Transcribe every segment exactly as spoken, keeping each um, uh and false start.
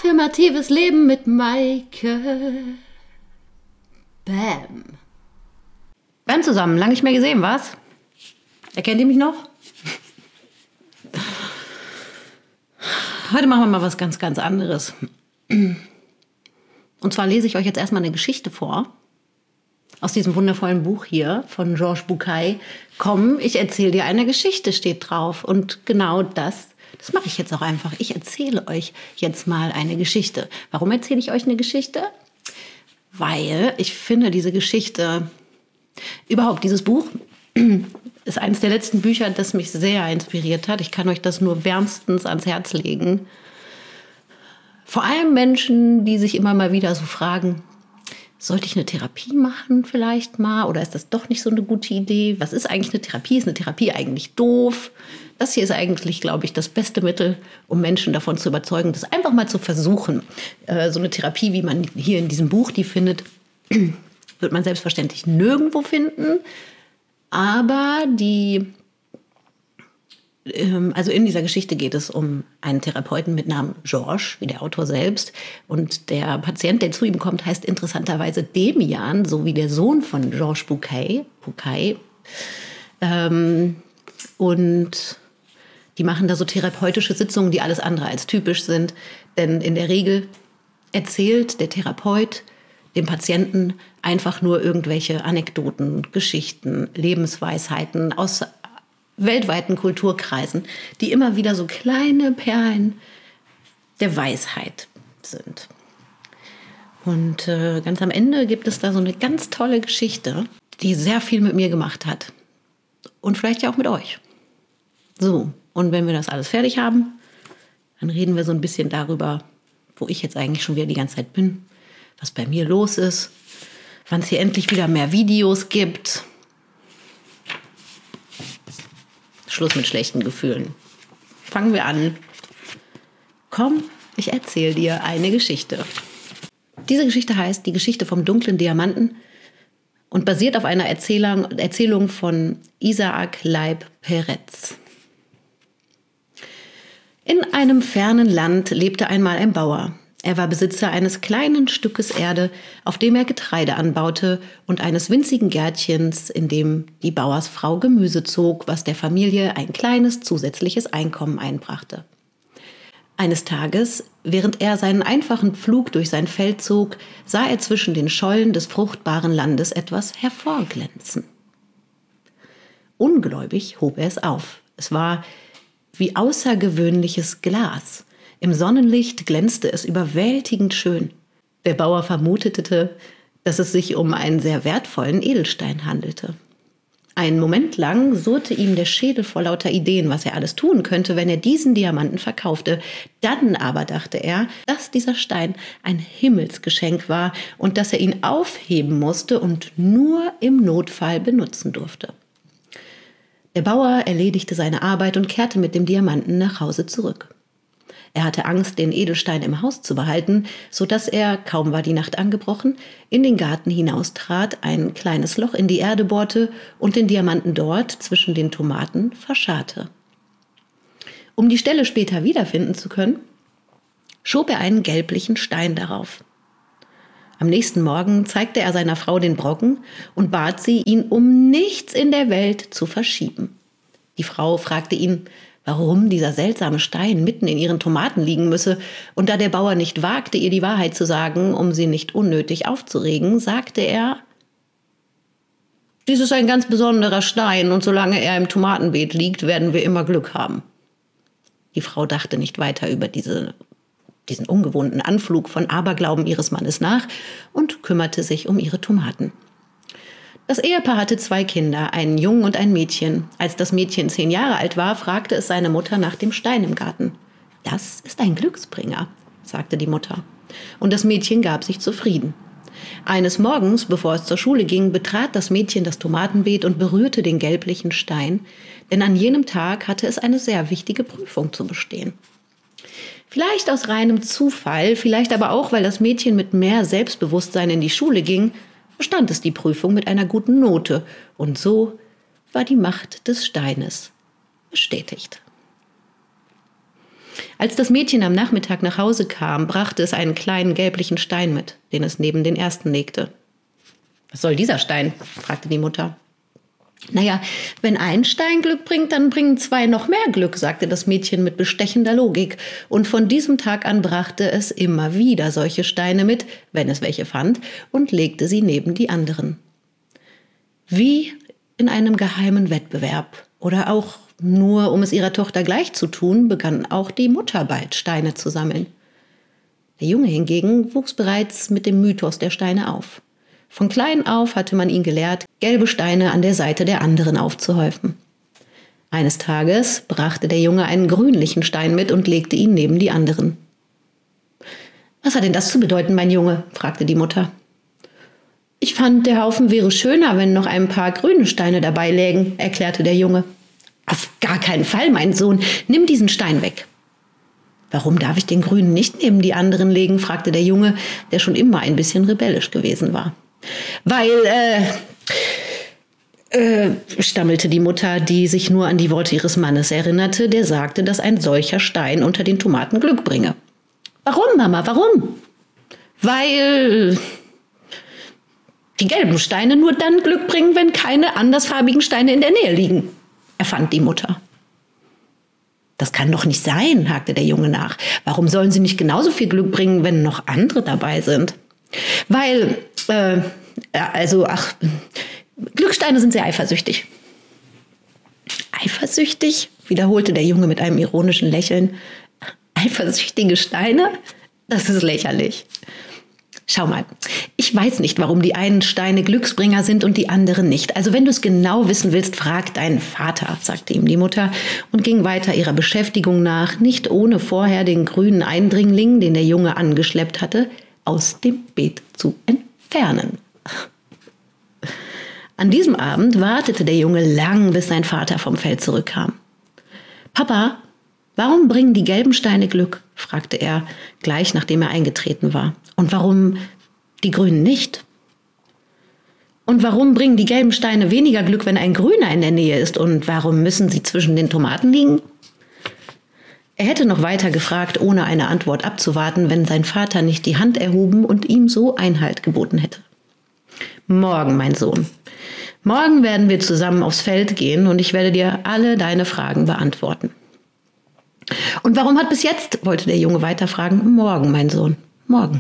Affirmatives Leben mit Maike. Bam. Bam zusammen, lange nicht mehr gesehen, was? Erkennt ihr mich noch? Heute machen wir mal was ganz, ganz anderes. Und zwar lese ich euch jetzt erstmal eine Geschichte vor. Aus diesem wundervollen Buch hier von Georges Bucay. Komm, ich erzähle dir eine Geschichte, steht drauf. Und genau das, das mache ich jetzt auch einfach. Ich erzähle euch jetzt mal eine Geschichte. Warum erzähle ich euch eine Geschichte? Weil ich finde, diese Geschichte, überhaupt dieses Buch, ist eines der letzten Bücher, das mich sehr inspiriert hat. Ich kann euch das nur wärmstens ans Herz legen. Vor allem Menschen, die sich immer mal wieder so fragen, sollte ich eine Therapie machen vielleicht mal? Oder ist das doch nicht so eine gute Idee? Was ist eigentlich eine Therapie? Ist eine Therapie eigentlich doof? Das hier ist eigentlich, glaube ich, das beste Mittel, um Menschen davon zu überzeugen, das einfach mal zu versuchen. Äh, so eine Therapie, wie man hier in diesem Buch die findet, wird man selbstverständlich nirgendwo finden. Aber die, ähm, also in dieser Geschichte geht es um einen Therapeuten mit Namen Georges, wie der Autor selbst. Und der Patient, der zu ihm kommt, heißt interessanterweise Demian, so wie der Sohn von Georges Bucay. Bucay. Ähm, und die machen da so therapeutische Sitzungen, die alles andere als typisch sind. Denn in der Regel erzählt der Therapeut dem Patienten einfach nur irgendwelche Anekdoten, Geschichten, Lebensweisheiten aus weltweiten Kulturkreisen, die immer wieder so kleine Perlen der Weisheit sind. Und äh, ganz am Ende gibt es da so eine ganz tolle Geschichte, die sehr viel mit mir gemacht hat. Und vielleicht ja auch mit euch. So, und wenn wir das alles fertig haben, dann reden wir so ein bisschen darüber, wo ich jetzt eigentlich schon wieder die ganze Zeit bin, was bei mir los ist, wann es hier endlich wieder mehr Videos gibt. Schluss mit schlechten Gefühlen. Fangen wir an. Komm, ich erzähle dir eine Geschichte. Diese Geschichte heißt Die Geschichte vom dunklen Diamanten und basiert auf einer Erzählung, Erzählung von Isaac Leib Peretz. In einem fernen Land lebte einmal ein Bauer. Er war Besitzer eines kleinen Stückes Erde, auf dem er Getreide anbaute, und eines winzigen Gärtchens, in dem die Bauersfrau Gemüse zog, was der Familie ein kleines zusätzliches Einkommen einbrachte. Eines Tages, während er seinen einfachen Pflug durch sein Feld zog, sah er zwischen den Schollen des fruchtbaren Landes etwas hervorglänzen. Ungläubig hob er es auf. Es war wie außergewöhnliches Glas. Im Sonnenlicht glänzte es überwältigend schön. Der Bauer vermutete, dass es sich um einen sehr wertvollen Edelstein handelte. Einen Moment lang surrte ihm der Schädel vor lauter Ideen, was er alles tun könnte, wenn er diesen Diamanten verkaufte. Dann aber dachte er, dass dieser Stein ein Himmelsgeschenk war und dass er ihn aufheben musste und nur im Notfall benutzen durfte. Der Bauer erledigte seine Arbeit und kehrte mit dem Diamanten nach Hause zurück. Er hatte Angst, den Edelstein im Haus zu behalten, so dass er, kaum war die Nacht angebrochen, in den Garten hinaustrat, ein kleines Loch in die Erde bohrte und den Diamanten dort zwischen den Tomaten verscharrte. Um die Stelle später wiederfinden zu können, schob er einen gelblichen Stein darauf. Am nächsten Morgen zeigte er seiner Frau den Brocken und bat sie, ihn um nichts in der Welt zu verschieben. Die Frau fragte ihn, warum dieser seltsame Stein mitten in ihren Tomaten liegen müsse, und da der Bauer nicht wagte, ihr die Wahrheit zu sagen, um sie nicht unnötig aufzuregen, sagte er: Dies ist ein ganz besonderer Stein, und solange er im Tomatenbeet liegt, werden wir immer Glück haben. Die Frau dachte nicht weiter über diese, diesen ungewohnten Anflug von Aberglauben ihres Mannes nach und kümmerte sich um ihre Tomaten. Das Ehepaar hatte zwei Kinder, einen Jungen und ein Mädchen. Als das Mädchen zehn Jahre alt war, fragte es seine Mutter nach dem Stein im Garten. Das ist ein Glücksbringer, sagte die Mutter. Und das Mädchen gab sich zufrieden. Eines Morgens, bevor es zur Schule ging, betrat das Mädchen das Tomatenbeet und berührte den gelblichen Stein, denn an jenem Tag hatte es eine sehr wichtige Prüfung zu bestehen. Vielleicht aus reinem Zufall, vielleicht aber auch, weil das Mädchen mit mehr Selbstbewusstsein in die Schule ging, bestand es die Prüfung mit einer guten Note, und so war die Macht des Steines bestätigt. Als das Mädchen am Nachmittag nach Hause kam, brachte es einen kleinen gelblichen Stein mit, den es neben den ersten legte. »Was soll dieser Stein?« fragte die Mutter. »Naja, wenn ein Stein Glück bringt, dann bringen zwei noch mehr Glück«, sagte das Mädchen mit bestechender Logik. Und von diesem Tag an brachte es immer wieder solche Steine mit, wenn es welche fand, und legte sie neben die anderen. Wie in einem geheimen Wettbewerb oder auch nur, um es ihrer Tochter gleich zu tun, begann auch die Mutter bald Steine zu sammeln. Der Junge hingegen wuchs bereits mit dem Mythos der Steine auf. Von klein auf hatte man ihn gelehrt, gelbe Steine an der Seite der anderen aufzuhäufen. Eines Tages brachte der Junge einen grünlichen Stein mit und legte ihn neben die anderen. »Was hat denn das zu bedeuten, mein Junge?« fragte die Mutter. »Ich fand, der Haufen wäre schöner, wenn noch ein paar grüne Steine dabei lägen«, erklärte der Junge. »Auf gar keinen Fall, mein Sohn. Nimm diesen Stein weg.« »Warum darf ich den grünen nicht neben die anderen legen?« fragte der Junge, der schon immer ein bisschen rebellisch gewesen war. »Weil, äh, äh, stammelte die Mutter, die sich nur an die Worte ihres Mannes erinnerte, der sagte, dass ein solcher Stein unter den Tomaten Glück bringe. »Warum, Mama, warum?« »Weil die gelben Steine nur dann Glück bringen, wenn keine andersfarbigen Steine in der Nähe liegen«, erfand die Mutter. »Das kann doch nicht sein«, hakte der Junge nach. »Warum sollen sie nicht genauso viel Glück bringen, wenn noch andere dabei sind?« »Weil, äh, also, ach, Glückssteine sind sehr eifersüchtig.« »Eifersüchtig?«, wiederholte der Junge mit einem ironischen Lächeln. »Eifersüchtige Steine? Das ist lächerlich.« »Schau mal, ich weiß nicht, warum die einen Steine Glücksbringer sind und die anderen nicht. Also wenn du es genau wissen willst, frag deinen Vater«, sagte ihm die Mutter und ging weiter ihrer Beschäftigung nach, nicht ohne vorher den grünen Eindringling, den der Junge angeschleppt hatte, aus dem Beet zu entfernen. An diesem Abend wartete der Junge lang, bis sein Vater vom Feld zurückkam. »Papa, warum bringen die gelben Steine Glück?« fragte er, gleich nachdem er eingetreten war. »Und warum die grünen nicht? Und warum bringen die gelben Steine weniger Glück, wenn ein grüner in der Nähe ist? Und warum müssen sie zwischen den Tomaten liegen?« Er hätte noch weiter gefragt, ohne eine Antwort abzuwarten, wenn sein Vater nicht die Hand erhoben und ihm so Einhalt geboten hätte. »Morgen, mein Sohn. Morgen werden wir zusammen aufs Feld gehen und ich werde dir alle deine Fragen beantworten.« »Und warum hat bis jetzt«, wollte der Junge weiter fragen, »morgen, mein Sohn, morgen.«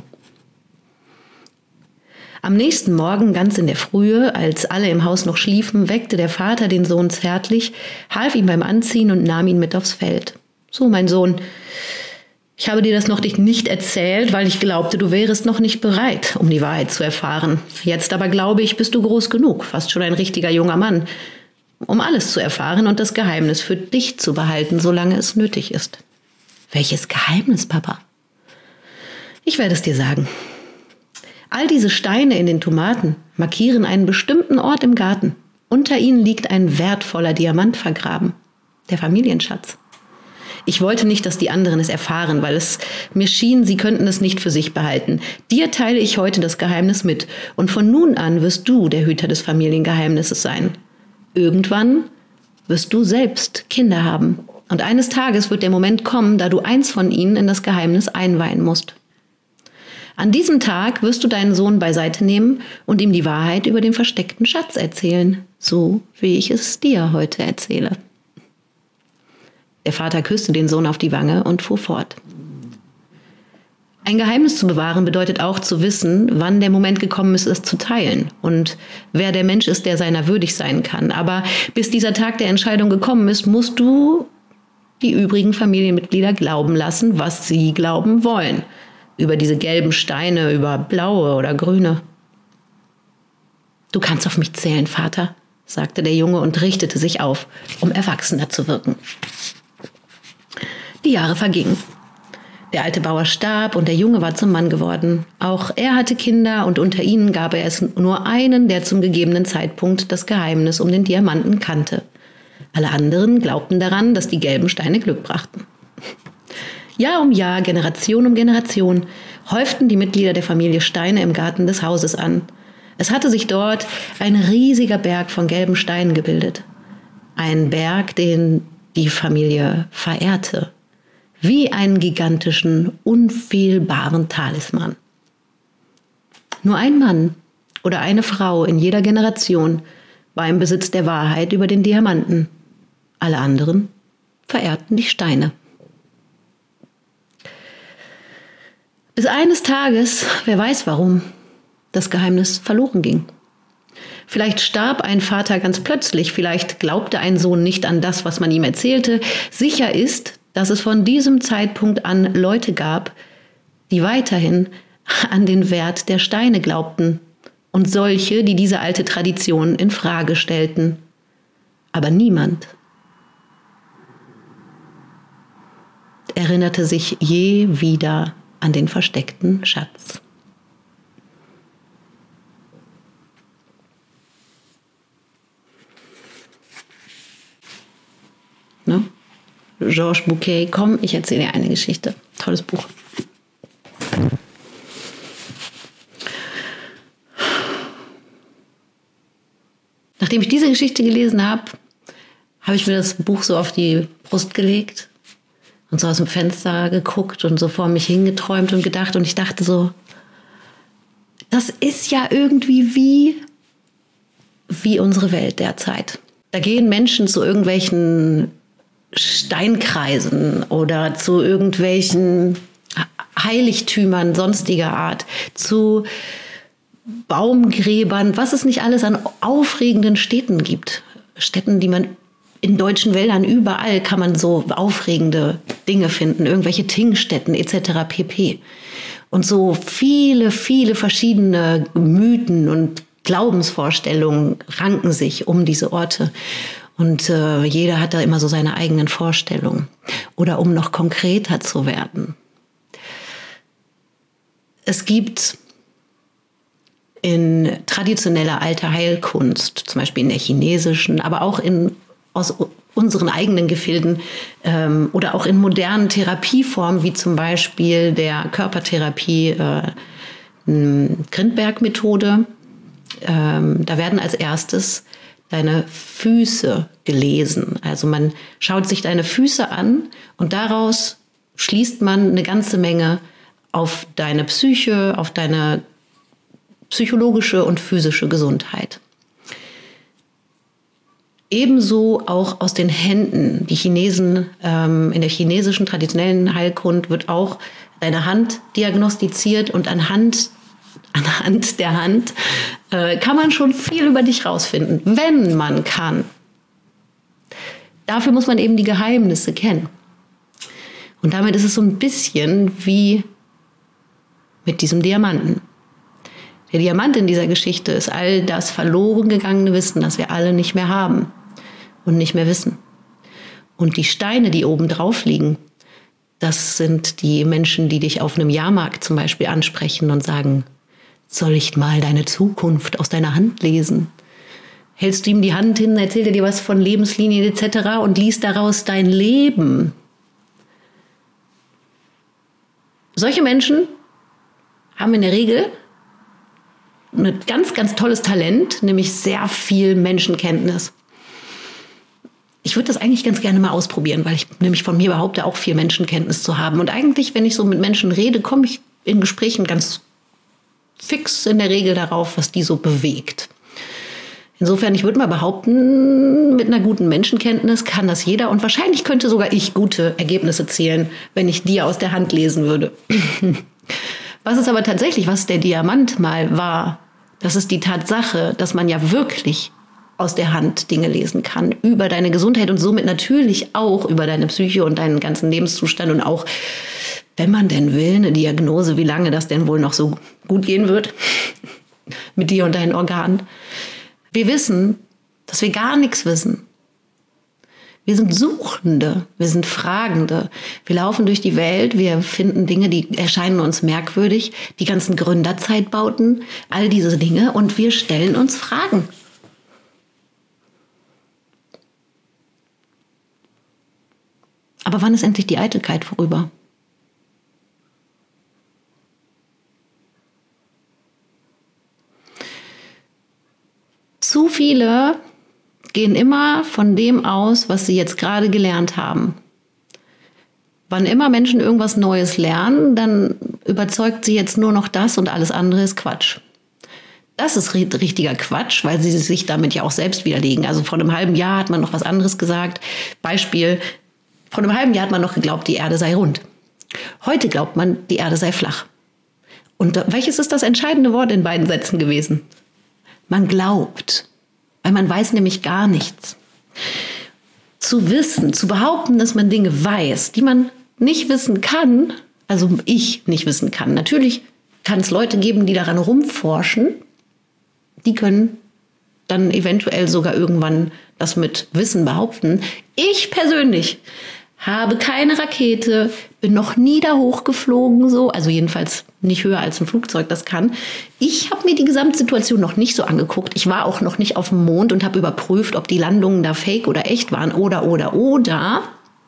Am nächsten Morgen, ganz in der Frühe, als alle im Haus noch schliefen, weckte der Vater den Sohn zärtlich, half ihm beim Anziehen und nahm ihn mit aufs Feld. »So, mein Sohn, ich habe dir das noch nicht erzählt, weil ich glaubte, du wärest noch nicht bereit, um die Wahrheit zu erfahren. Jetzt aber glaube ich, bist du groß genug, fast schon ein richtiger junger Mann, um alles zu erfahren und das Geheimnis für dich zu behalten, solange es nötig ist.« »Welches Geheimnis, Papa?« »Ich werde es dir sagen. All diese Steine in den Tomaten markieren einen bestimmten Ort im Garten. Unter ihnen liegt ein wertvoller Diamant vergraben, der Familienschatz. Ich wollte nicht, dass die anderen es erfahren, weil es mir schien, sie könnten es nicht für sich behalten. Dir teile ich heute das Geheimnis mit und von nun an wirst du der Hüter des Familiengeheimnisses sein. Irgendwann wirst du selbst Kinder haben und eines Tages wird der Moment kommen, da du eins von ihnen in das Geheimnis einweihen musst. An diesem Tag wirst du deinen Sohn beiseite nehmen und ihm die Wahrheit über den versteckten Schatz erzählen, so wie ich es dir heute erzähle.« Der Vater küsste den Sohn auf die Wange und fuhr fort. Ein Geheimnis zu bewahren bedeutet auch zu wissen, wann der Moment gekommen ist, es zu teilen und wer der Mensch ist, der seiner würdig sein kann. Aber bis dieser Tag der Entscheidung gekommen ist, musst du die übrigen Familienmitglieder glauben lassen, was sie glauben wollen. Über diese gelben Steine, über blaue oder grüne. »Du kannst auf mich zählen, Vater«, sagte der Junge und richtete sich auf, um erwachsener zu wirken. Die Jahre vergingen. Der alte Bauer starb und der Junge war zum Mann geworden. Auch er hatte Kinder und unter ihnen gab er es nur einen, der zum gegebenen Zeitpunkt das Geheimnis um den Diamanten kannte. Alle anderen glaubten daran, dass die gelben Steine Glück brachten. Jahr um Jahr, Generation um Generation häuften die Mitglieder der Familie Steine im Garten des Hauses an. Es hatte sich dort ein riesiger Berg von gelben Steinen gebildet. Ein Berg, den die Familie verehrte. wie einen gigantischen, unfehlbaren Talisman. Nur ein Mann oder eine Frau in jeder Generation war im Besitz der Wahrheit über den Diamanten. Alle anderen verehrten die Steine. Bis eines Tages, wer weiß warum, das Geheimnis verloren ging. Vielleicht starb ein Vater ganz plötzlich, vielleicht glaubte ein Sohn nicht an das, was man ihm erzählte. Sicher ist, dass es von diesem Zeitpunkt an Leute gab, die weiterhin an den Wert der Steine glaubten und solche, die diese alte Tradition in Frage stellten. Aber niemand erinnerte sich je wieder an den versteckten Schatz. Ne? Georges Bouquet, komm, ich erzähle dir eine Geschichte. Tolles Buch. Nachdem ich diese Geschichte gelesen habe, habe ich mir das Buch so auf die Brust gelegt und so aus dem Fenster geguckt und so vor mich hingeträumt und gedacht. Und ich dachte so, das ist ja irgendwie wie, wie unsere Welt derzeit. Da gehen Menschen zu irgendwelchen Steinkreisen oder zu irgendwelchen Heiligtümern sonstiger Art, zu Baumgräbern, was es nicht alles an aufregenden Städten gibt. Städten, die man in deutschen Wäldern, überall kann man so aufregende Dinge finden, irgendwelche Tingstätten et cetera pp. Und so viele, viele verschiedene Mythen und Glaubensvorstellungen ranken sich um diese Orte. Und äh, jeder hat da immer so seine eigenen Vorstellungen. Oder um noch konkreter zu werden. Es gibt in traditioneller alter Heilkunst, zum Beispiel in der chinesischen, aber auch in, aus unseren eigenen Gefilden ähm, oder auch in modernen Therapieformen, wie zum Beispiel der Körpertherapie äh, Grindberg-Methode. Ähm, da werden als erstes deine Füße gelesen. Also man schaut sich deine Füße an und daraus schließt man eine ganze Menge auf deine Psyche, auf deine psychologische und physische Gesundheit. Ebenso auch aus den Händen. Die Chinesen, ähm, in der chinesischen traditionellen Heilkunde wird auch deine Hand diagnostiziert und anhand Anhand der Hand äh, kann man schon viel über dich rausfinden, wenn man kann. Dafür muss man eben die Geheimnisse kennen. Und damit ist es so ein bisschen wie mit diesem Diamanten. Der Diamant in dieser Geschichte ist all das verloren gegangene Wissen, das wir alle nicht mehr haben und nicht mehr wissen. Und die Steine, die oben drauf liegen, das sind die Menschen, die dich auf einem Jahrmarkt zum Beispiel ansprechen und sagen, soll ich mal deine Zukunft aus deiner Hand lesen? Hältst du ihm die Hand hin, erzählt er dir was von Lebenslinien et cetera und liest daraus dein Leben. Solche Menschen haben in der Regel ein ganz, ganz tolles Talent, nämlich sehr viel Menschenkenntnis. Ich würde das eigentlich ganz gerne mal ausprobieren, weil ich nämlich von mir behaupte, auch viel Menschenkenntnis zu haben. Und eigentlich, wenn ich so mit Menschen rede, komme ich in Gesprächen ganz fix in der Regel darauf, was die so bewegt. Insofern, ich würde mal behaupten, mit einer guten Menschenkenntnis kann das jeder und wahrscheinlich könnte sogar ich gute Ergebnisse zielen, wenn ich dir aus der Hand lesen würde. Was es aber tatsächlich, was der Diamant mal war, das ist die Tatsache, dass man ja wirklich aus der Hand Dinge lesen kann, über deine Gesundheit und somit natürlich auch über deine Psyche und deinen ganzen Lebenszustand und auch, wenn man denn will, eine Diagnose, wie lange das denn wohl noch so gut gehen wird mit dir und deinen Organen. Wir wissen, dass wir gar nichts wissen. Wir sind Suchende, wir sind Fragende. Wir laufen durch die Welt, wir finden Dinge, die erscheinen uns merkwürdig, die ganzen Gründerzeitbauten, all diese Dinge und wir stellen uns Fragen. Aber wann ist endlich die Eitelkeit vorüber? Zu viele gehen immer von dem aus, was sie jetzt gerade gelernt haben. Wann immer Menschen irgendwas Neues lernen, dann überzeugt sie jetzt nur noch das und alles andere ist Quatsch. Das ist richtiger Quatsch, weil sie sich damit ja auch selbst widerlegen. Also vor einem halben Jahr hat man noch was anderes gesagt. Beispiel, vor einem halben Jahr hat man noch geglaubt, die Erde sei rund. Heute glaubt man, die Erde sei flach. Und welches ist das entscheidende Wort in beiden Sätzen gewesen? Man glaubt, weil man weiß nämlich gar nichts. Zu wissen, zu behaupten, dass man Dinge weiß, die man nicht wissen kann, also ich nicht wissen kann. Natürlich kann es Leute geben, die daran rumforschen. Die können dann eventuell sogar irgendwann das mit Wissen behaupten. Ich persönlich habe keine Rakete, bin noch nie da hochgeflogen, so, also jedenfalls nicht höher als ein Flugzeug das kann. Ich habe mir die Gesamtsituation noch nicht so angeguckt. Ich war auch noch nicht auf dem Mond und habe überprüft, ob die Landungen da fake oder echt waren oder, oder, oder.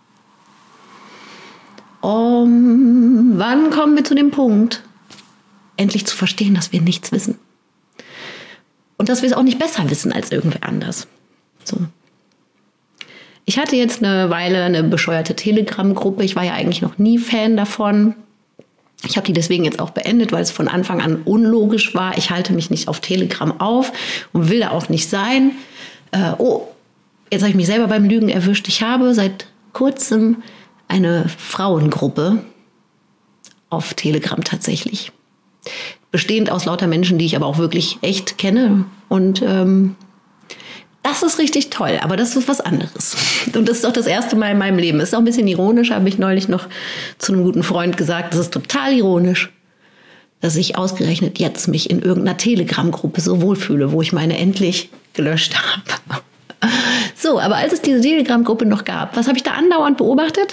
Um, wann kommen wir zu dem Punkt, endlich zu verstehen, dass wir nichts wissen? Und dass wir es auch nicht besser wissen als irgendwer anders. So. Ich hatte jetzt eine Weile eine bescheuerte Telegram-Gruppe. Ich war ja eigentlich noch nie Fan davon. Ich habe die deswegen jetzt auch beendet, weil es von Anfang an unlogisch war. Ich halte mich nicht auf Telegram auf und will da auch nicht sein. Äh, oh, jetzt habe ich mich selber beim Lügen erwischt. Ich habe seit kurzem eine Frauengruppe auf Telegram tatsächlich. Bestehend aus lauter Menschen, die ich aber auch wirklich echt kenne. Und ähm, das ist richtig toll, aber das ist was anderes. Und das ist auch das erste Mal in meinem Leben. Ist auch ein bisschen ironisch, habe ich neulich noch zu einem guten Freund gesagt. Das ist total ironisch, dass ich ausgerechnet jetzt mich in irgendeiner Telegram-Gruppe so wohlfühle, wo ich meine endlich gelöscht habe. So, aber als es diese Telegram-Gruppe noch gab, was habe ich da andauernd beobachtet?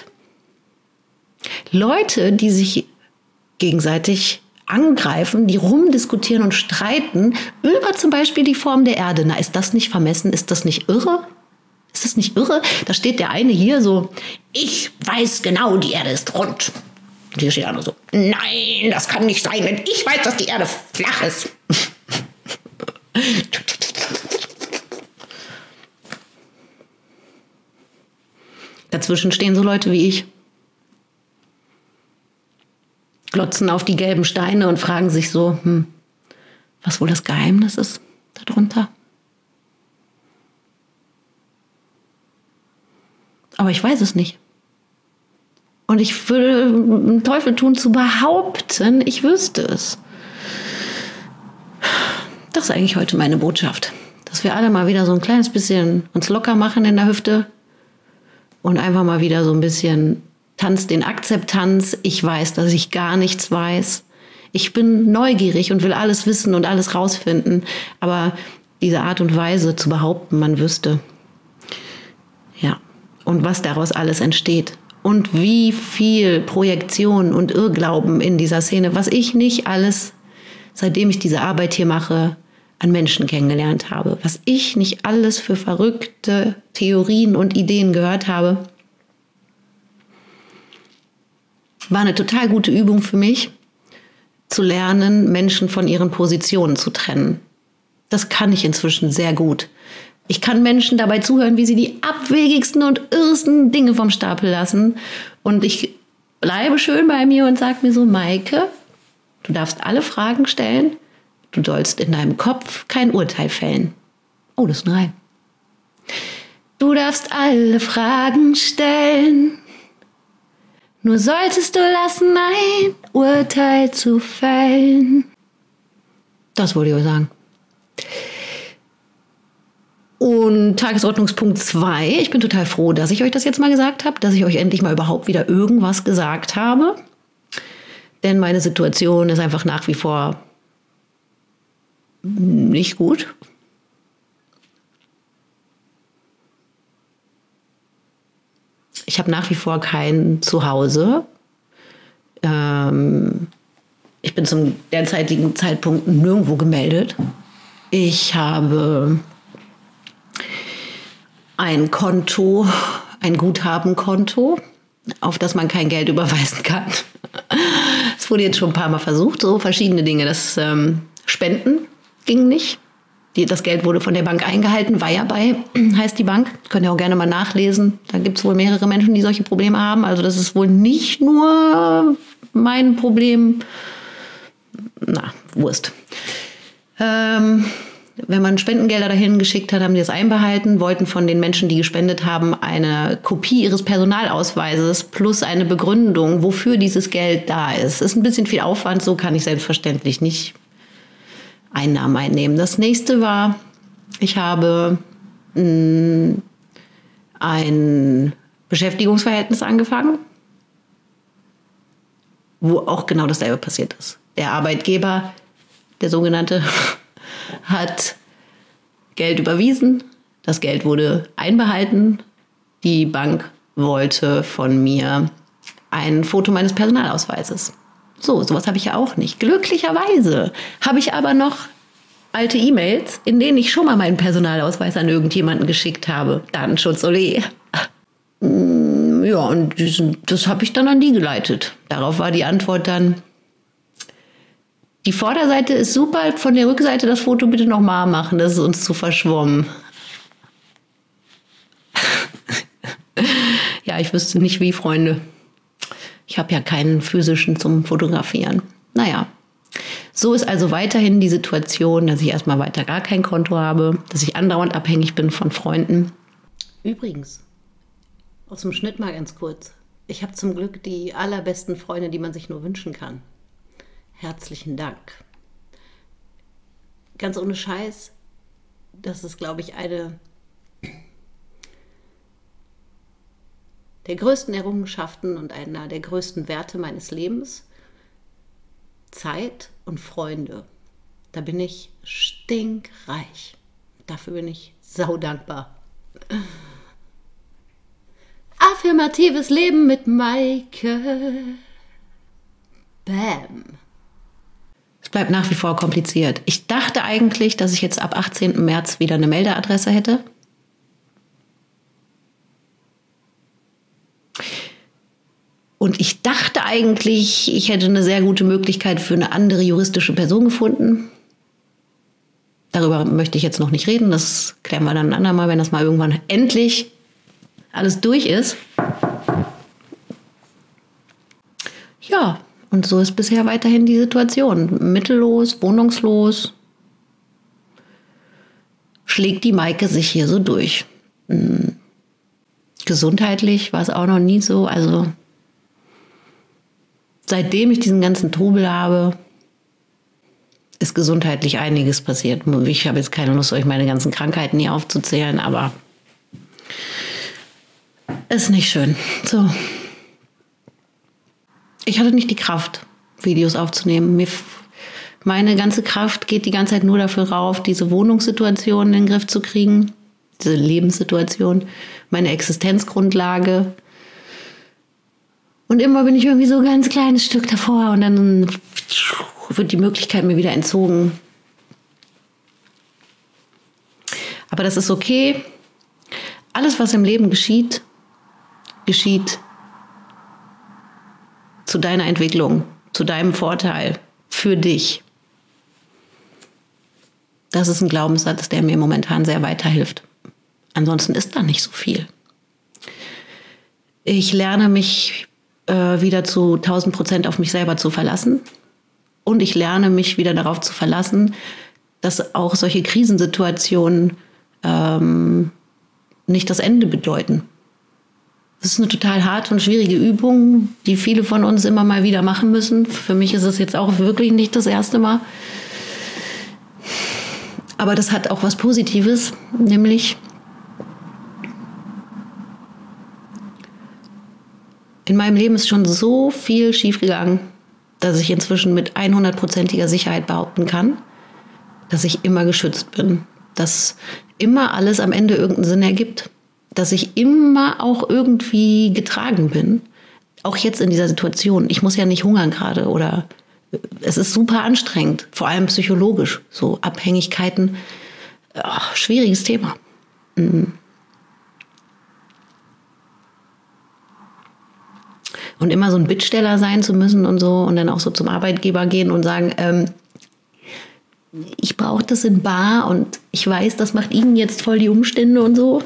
Leute, die sich gegenseitig angreifen, die rumdiskutieren und streiten über zum Beispiel die Form der Erde. Na, ist das nicht vermessen? Ist das nicht irre? Ist das nicht irre? Da steht der eine hier so, ich weiß genau, die Erde ist rund. Und hier steht der andere so, nein, das kann nicht sein, wenn ich weiß, dass die Erde flach ist. Dazwischen stehen so Leute wie ich. Glotzen auf die gelben Steine und fragen sich so, hm, was wohl das Geheimnis ist darunter? Aber ich weiß es nicht. Und ich würde einen Teufel tun zu behaupten, ich wüsste es. Das ist eigentlich heute meine Botschaft. Dass wir alle mal wieder so ein kleines bisschen uns locker machen in der Hüfte und einfach mal wieder so ein bisschen Tanz den Akzeptanz. Ich weiß, dass ich gar nichts weiß. Ich bin neugierig und will alles wissen und alles rausfinden. Aber diese Art und Weise zu behaupten, man wüsste, ja, und was daraus alles entsteht. Und wie viel Projektion und Irrglauben in dieser Szene, was ich nicht alles, seitdem ich diese Arbeit hier mache, an Menschen kennengelernt habe. Was ich nicht alles für verrückte Theorien und Ideen gehört habe. War eine total gute Übung für mich, zu lernen, Menschen von ihren Positionen zu trennen. Das kann ich inzwischen sehr gut. Ich kann Menschen dabei zuhören, wie sie die abwegigsten und irrsten Dinge vom Stapel lassen. Und ich bleibe schön bei mir und sage mir so, Maike, du darfst alle Fragen stellen. Du sollst in deinem Kopf kein Urteil fällen. Oh, das ist ein Reim. Du darfst alle Fragen stellen. Nur solltest du lassen, ein Urteil zu fällen. Das wollte ich euch sagen. Und Tagesordnungspunkt zwei. Ich bin total froh, dass ich euch das jetzt mal gesagt habe, dass ich euch endlich mal überhaupt wieder irgendwas gesagt habe. Denn meine Situation ist einfach nach wie vor nicht gut. Ich habe nach wie vor kein Zuhause. Ähm, ich bin zum derzeitigen Zeitpunkt nirgendwo gemeldet. Ich habe ein Konto, ein Guthabenkonto, auf das man kein Geld überweisen kann. Es wurde jetzt schon ein paar Mal versucht, so verschiedene Dinge. Das ähm, Spenden ging nicht. Die, das Geld wurde von der Bank eingehalten, war ja bei, heißt die Bank. Könnt ihr auch gerne mal nachlesen. Da gibt es wohl mehrere Menschen, die solche Probleme haben. Also das ist wohl nicht nur mein Problem. Na, Wurst. Ähm, wenn man Spendengelder dahin geschickt hat, haben die das einbehalten, wollten von den Menschen, die gespendet haben, eine Kopie ihres Personalausweises plus eine Begründung, wofür dieses Geld da ist. Das ist ein bisschen viel Aufwand, so kann ich selbstverständlich nicht Einnahmen einnehmen. Das nächste war, ich habe mh, ein Beschäftigungsverhältnis angefangen, wo auch genau dasselbe passiert ist. Der Arbeitgeber, der sogenannte, hat Geld überwiesen, das Geld wurde einbehalten, die Bank wollte von mir ein Foto meines Personalausweises. So, sowas habe ich ja auch nicht. Glücklicherweise habe ich aber noch alte E-Mails, in denen ich schon mal meinen Personalausweis an irgendjemanden geschickt habe. Datenschutz, ole. Ja, und diesen, das habe ich dann an die geleitet. Darauf war die Antwort dann, die Vorderseite ist super, von der Rückseite das Foto bitte nochmal machen, das ist uns zu verschwommen. Ja, ich wüsste nicht wie, Freunde. Ich habe ja keinen physischen zum Fotografieren. Naja, so ist also weiterhin die Situation, dass ich erstmal weiter gar kein Konto habe, dass ich andauernd abhängig bin von Freunden. Übrigens, aus dem Schnitt mal ganz kurz. Ich habe zum Glück die allerbesten Freunde, die man sich nur wünschen kann. Herzlichen Dank. Ganz ohne Scheiß, das ist, glaube ich, eine der größten Errungenschaften und einer der größten Werte meines Lebens. Zeit und Freunde. Da bin ich stinkreich. Dafür bin ich saudankbar. Affirmatives Leben mit Maike. Bam. Es bleibt nach wie vor kompliziert. Ich dachte eigentlich, dass ich jetzt ab achtzehnten März wieder eine Meldeadresse hätte. Und ich dachte eigentlich, ich hätte eine sehr gute Möglichkeit für eine andere juristische Person gefunden. Darüber möchte ich jetzt noch nicht reden. Das klären wir dann ein andermal, wenn das mal irgendwann endlich alles durch ist. Ja, und so ist bisher weiterhin die Situation. Mittellos, wohnungslos schlägt die Maike sich hier so durch. Hm. Gesundheitlich war es auch noch nie so. Also seitdem ich diesen ganzen Trubel habe, ist gesundheitlich einiges passiert. Ich habe jetzt keine Lust, euch meine ganzen Krankheiten hier aufzuzählen, aber ist nicht schön. So. Ich hatte nicht die Kraft, Videos aufzunehmen. Mir, meine ganze Kraft geht die ganze Zeit nur dafür rauf, diese Wohnungssituation in den Griff zu kriegen, diese Lebenssituation, meine Existenzgrundlage. Und immer bin ich irgendwie so ein ganz kleines Stück davor und dann wird die Möglichkeit mir wieder entzogen. Aber das ist okay. Alles, was im Leben geschieht, geschieht zu deiner Entwicklung, zu deinem Vorteil, für dich. Das ist ein Glaubenssatz, der mir momentan sehr weiterhilft. Ansonsten ist da nicht so viel. Ich lerne mich äh, wieder zu tausend Prozent auf mich selber zu verlassen. Und ich lerne mich wieder darauf zu verlassen, dass auch solche Krisensituationen ähm, nicht das Ende bedeuten. Das ist eine total harte und schwierige Übung, die viele von uns immer mal wieder machen müssen. Für mich ist es jetzt auch wirklich nicht das erste Mal. Aber das hat auch was Positives, nämlich in meinem Leben ist schon so viel schiefgegangen, dass ich inzwischen mit hundertprozentiger Sicherheit behaupten kann, dass ich immer geschützt bin, dass immer alles am Ende irgendeinen Sinn ergibt, dass ich immer auch irgendwie getragen bin, auch jetzt in dieser Situation. Ich muss ja nicht hungern gerade oder es ist super anstrengend, vor allem psychologisch, so Abhängigkeiten, ach, schwieriges Thema. Mhm. Und immer so ein Bittsteller sein zu müssen und so und dann auch so zum Arbeitgeber gehen und sagen, ähm, ich brauche das in bar und ich weiß, das macht Ihnen jetzt voll die Umstände und so.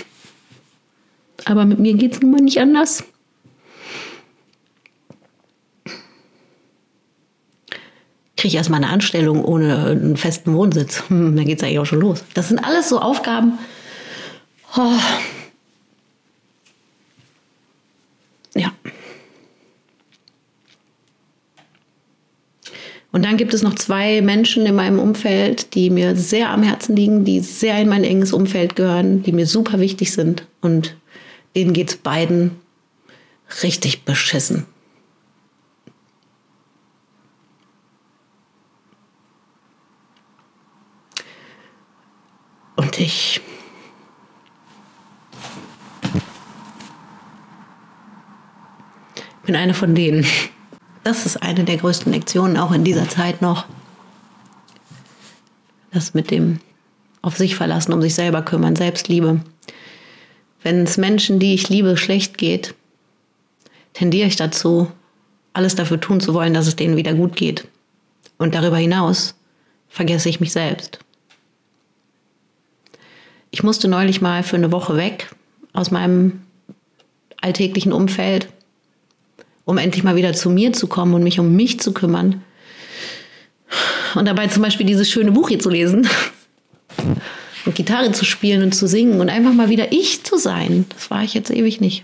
Aber mit mir geht es nun mal nicht anders. Kriege ich erstmal eine Anstellung ohne einen festen Wohnsitz. Hm, dann geht es eigentlich auch schon los. Das sind alles so Aufgaben. Oh. Ja. Und dann gibt es noch zwei Menschen in meinem Umfeld, die mir sehr am Herzen liegen, die sehr in mein enges Umfeld gehören, die mir super wichtig sind. Und denen geht es beiden richtig beschissen. Und ich bin eine von denen. Das ist eine der größten Lektionen auch in dieser Zeit noch. Das mit dem auf sich verlassen, um sich selber kümmern, Selbstliebe. Wenn es Menschen, die ich liebe, schlecht geht, tendiere ich dazu, alles dafür tun zu wollen, dass es denen wieder gut geht. Und darüber hinaus vergesse ich mich selbst. Ich musste neulich mal für eine Woche weg aus meinem alltäglichen Umfeld, um endlich mal wieder zu mir zu kommen und mich um mich zu kümmern. Und dabei zum Beispiel dieses schöne Buch hier zu lesen und Gitarre zu spielen und zu singen und einfach mal wieder ich zu sein. Das war ich jetzt ewig nicht.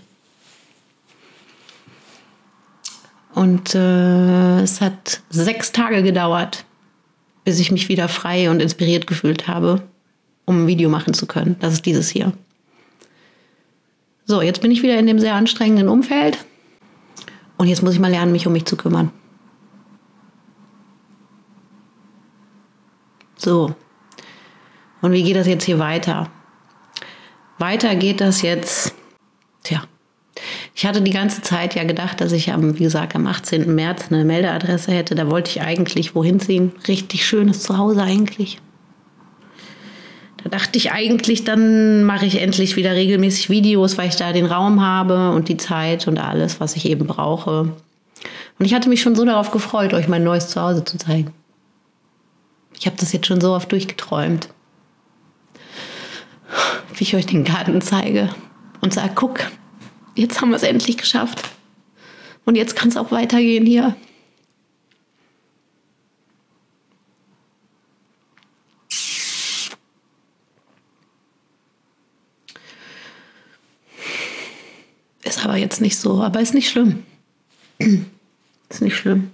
Und äh, es hat sechs Tage gedauert, bis ich mich wieder frei und inspiriert gefühlt habe, um ein Video machen zu können. Das ist dieses hier. So, jetzt bin ich wieder in dem sehr anstrengenden Umfeld. Und jetzt muss ich mal lernen, mich um mich zu kümmern. So. Und wie geht das jetzt hier weiter? Weiter geht das jetzt, tja, ich hatte die ganze Zeit ja gedacht, dass ich am, wie gesagt, am achtzehnten März eine Meldeadresse hätte. Da wollte ich eigentlich wohin ziehen. Richtig schönes Zuhause eigentlich. Da dachte ich eigentlich, dann mache ich endlich wieder regelmäßig Videos, weil ich da den Raum habe und die Zeit und alles, was ich eben brauche. Und ich hatte mich schon so darauf gefreut, euch mein neues Zuhause zu zeigen. Ich habe das jetzt schon so oft durchgeträumt. Wie ich euch den Garten zeige und sage, guck, jetzt haben wir es endlich geschafft. Und jetzt kann es auch weitergehen hier. Ist aber jetzt nicht so, aber ist nicht schlimm. Ist nicht schlimm.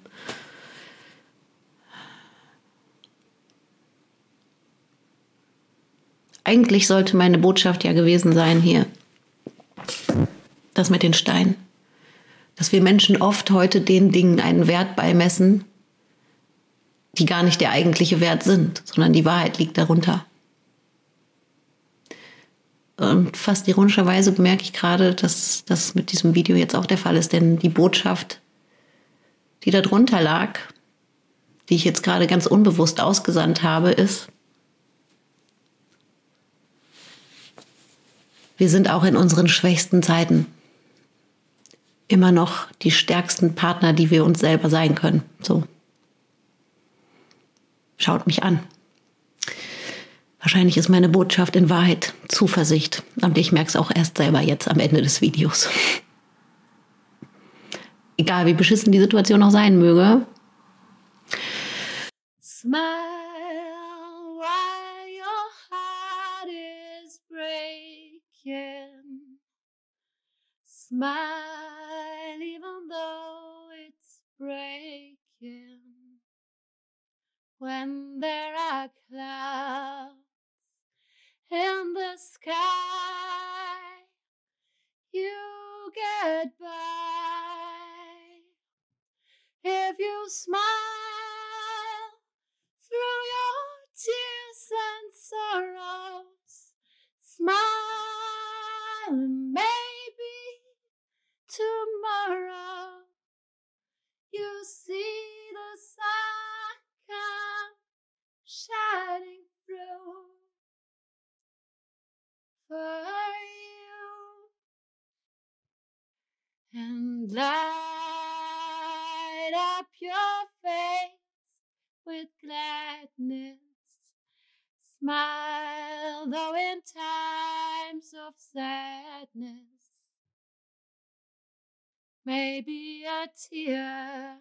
Eigentlich sollte meine Botschaft ja gewesen sein hier, das mit den Steinen. Dass wir Menschen oft heute den Dingen einen Wert beimessen, die gar nicht der eigentliche Wert sind, sondern die Wahrheit liegt darunter. Und fast ironischerweise bemerke ich gerade, dass das mit diesem Video jetzt auch der Fall ist, denn die Botschaft, die da drunter lag, die ich jetzt gerade ganz unbewusst ausgesandt habe, ist: Wir sind auch in unseren schwächsten Zeiten immer noch die stärksten Partner, die wir uns selber sein können. So. Schaut mich an. Wahrscheinlich ist meine Botschaft in Wahrheit Zuversicht. Und ich merke es auch erst selber jetzt am Ende des Videos. Egal wie beschissen die Situation auch sein möge. Smile while your heart is breaking. Smile even though it's breaking. When there are clouds in the sky, you get by. If you smile through your tears and sorrows, smile and maybe tomorrow you see the sun come shining through for you and light up your face with gladness. Smile, though in times of sadness, maybe a tear,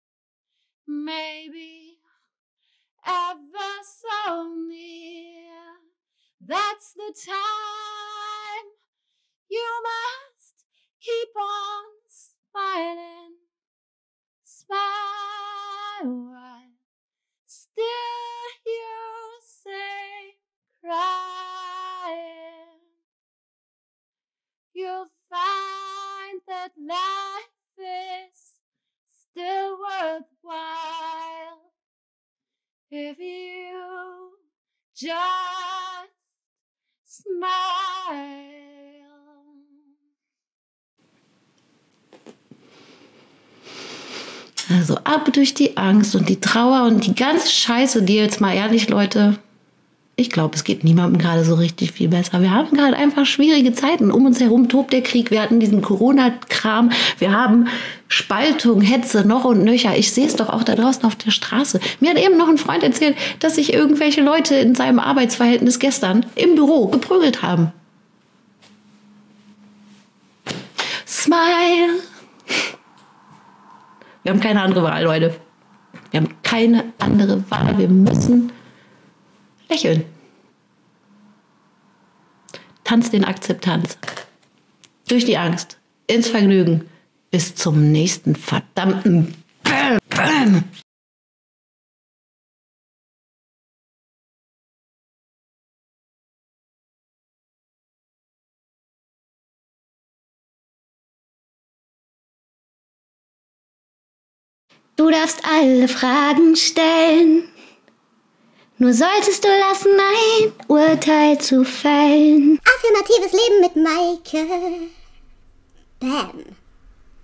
maybe ever so near. That's the time you must keep on smiling. Smile while still you say crying. You'll find that life is still worthwhile if you just smile. Also ab durch die Angst und die Trauer und die ganze Scheiße, die jetzt mal ehrlich, Leute, ich glaube, es geht niemandem gerade so richtig viel besser. Wir haben gerade einfach schwierige Zeiten. Um uns herum tobt der Krieg. Wir hatten diesen Corona-Kram. Wir haben Spaltung, Hetze, noch und nöcher. Ich sehe es doch auch da draußen auf der Straße. Mir hat eben noch ein Freund erzählt, dass sich irgendwelche Leute in seinem Arbeitsverhältnis gestern im Büro geprügelt haben. Smile. Wir haben keine andere Wahl, Leute. Wir haben keine andere Wahl. Wir müssen lächeln. Tanz den Akzeptanz. Durch die Angst. Ins Vergnügen. Bis zum nächsten verdammten Bam, Bam. Du darfst alle Fragen stellen. Nur solltest du lassen, ein Urteil zu fällen. Affirmatives Leben mit Maike. Bam.